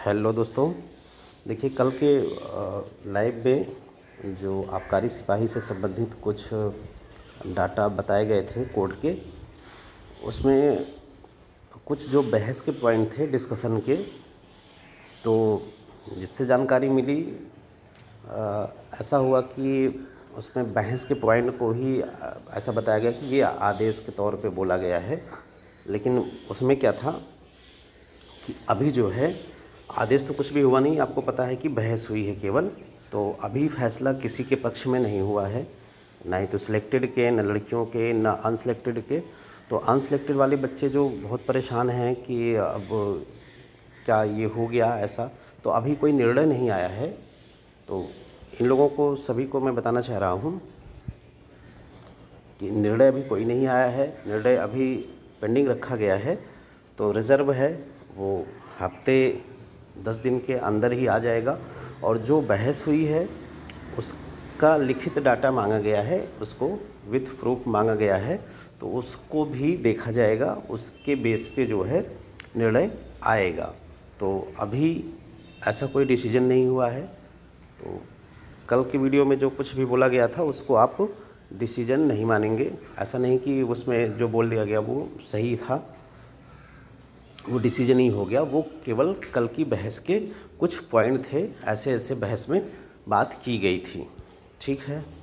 Hello दोस्तों, देखिए कल के लाइव में जो आबकारी सिपाही से संबंधित कुछ डाटा बताए गए थे कोर्ट के, उसमें कुछ जो बहस के पॉइंट थे डिस्कशन के, तो जिससे जानकारी मिली ऐसा हुआ कि उसमें बहस के पॉइंट को ही ऐसा बताया गया कि ये आदेश के तौर पे बोला गया है। लेकिन उसमें क्या था कि अभी जो है आदेश तो कुछ भी हुआ नहीं, आपको पता है कि बहस हुई है केवल। तो अभी फैसला किसी के पक्ष में नहीं हुआ है, ना ही तो सिलेक्टेड के, ना लड़कियों के, ना अनसिलेक्टेड के। तो अनसिलेक्टेड वाले बच्चे जो बहुत परेशान हैं कि अब क्या ये हो गया ऐसा, तो अभी कोई निर्णय नहीं आया है। तो इन लोगों को सभी को मैं बताना चाह रहा हूँ कि निर्णय अभी कोई नहीं आया है, निर्णय अभी पेंडिंग रखा गया है। तो रिज़र्व है वो हफ्ते 10 दिन के अंदर ही आ जाएगा। और जो बहस हुई है उसका लिखित डाटा मांगा गया है, उसको विथ प्रूफ मांगा गया है, तो उसको भी देखा जाएगा, उसके बेस पे जो है निर्णय आएगा। तो अभी ऐसा कोई डिसीजन नहीं हुआ है। तो कल की वीडियो में जो कुछ भी बोला गया था उसको आप डिसीजन नहीं मानेंगे। ऐसा नहीं कि उसमें जो बोल दिया गया वो सही था, वो डिसीजन ही हो गया। वो केवल कल की बहस के कुछ पॉइंट थे, ऐसे ऐसे बहस में बात की गई थी। ठीक है।